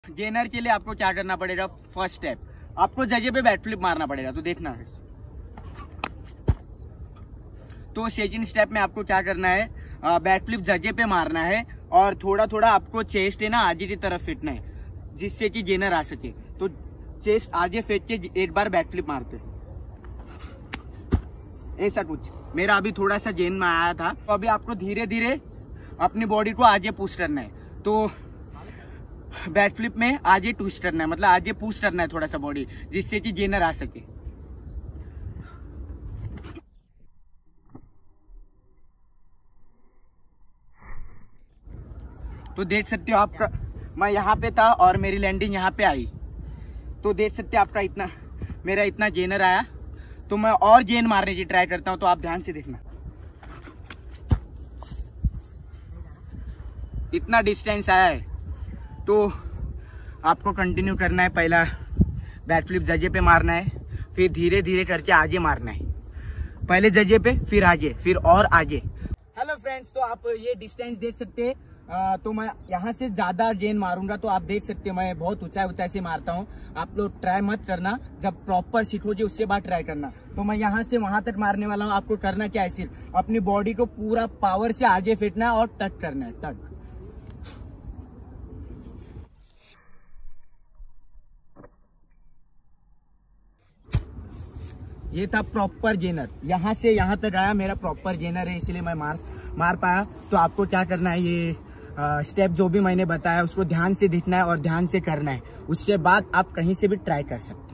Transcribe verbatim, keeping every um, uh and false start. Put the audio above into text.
Gainer के लिए आपको क्या करना पड़ेगा, फर्स्ट स्टेप आपको जगह पे बैक फ्लिप मारना पड़ेगा। तो देखना है, तो सेकंड स्टेप में आपको क्या करना है, बैक फ्लिप जगह पे मारना है और थोड़ा थोड़ा आपको चेस्ट है ना आगे की तरफ फेंकना है, जिससे कि गेनर आ सके। तो चेस्ट आगे फेंक के एक बार बैक फ्लिप मारते हैं, ऐसा कुछ। मेरा अभी थोड़ा सा गेन में आया था, तो अभी आपको धीरे धीरे अपनी बॉडी को आगे पुश करना है। तो बैक फ्लिप में आगे ट्विस्ट करना है, मतलब आगे पुश करना है थोड़ा सा बॉडी, जिससे कि गेनर आ सके। तो देख सकते हो आपका, मैं यहाँ पे था और मेरी लैंडिंग यहाँ पे आई। तो देख सकते हो आपका इतना, मेरा इतना गेनर आया। तो मैं और गेन मारने की ट्राई करता हूँ, तो आप ध्यान से देखना। इतना डिस्टेंस आया है, तो आपको कंटिन्यू करना है। पहला बैक फ्लिप जगह पे मारना है, फिर धीरे धीरे करके आगे मारना है। पहले जगह पे, फिर आगे, फिर और आगे। हेलो फ्रेंड्स, तो आप ये डिस्टेंस देख सकते हैं। आ, तो मैं यहाँ से ज्यादा गेन मारूंगा, तो आप देख सकते हैं मैं बहुत ऊंचाई ऊंचाई से मारता हूँ। आप लोग ट्राई मत करना, जब प्रॉपर सीखोगे उसके बाद ट्राई करना। तो मैं यहाँ से वहां तक मारने वाला हूँ। आपको करना क्या है, सिर्फ अपनी बॉडी को पूरा पावर से आगे फेंकना है और टच करना है, टच। ये था प्रॉपर गेनर, यहाँ से यहाँ तक आया, मेरा प्रॉपर गेनर है, इसलिए मैं मार मार पाया। तो आपको क्या करना है, ये स्टेप जो भी मैंने बताया उसको ध्यान से देखना है और ध्यान से करना है। उसके बाद आप कहीं से भी ट्राई कर सकते हैं।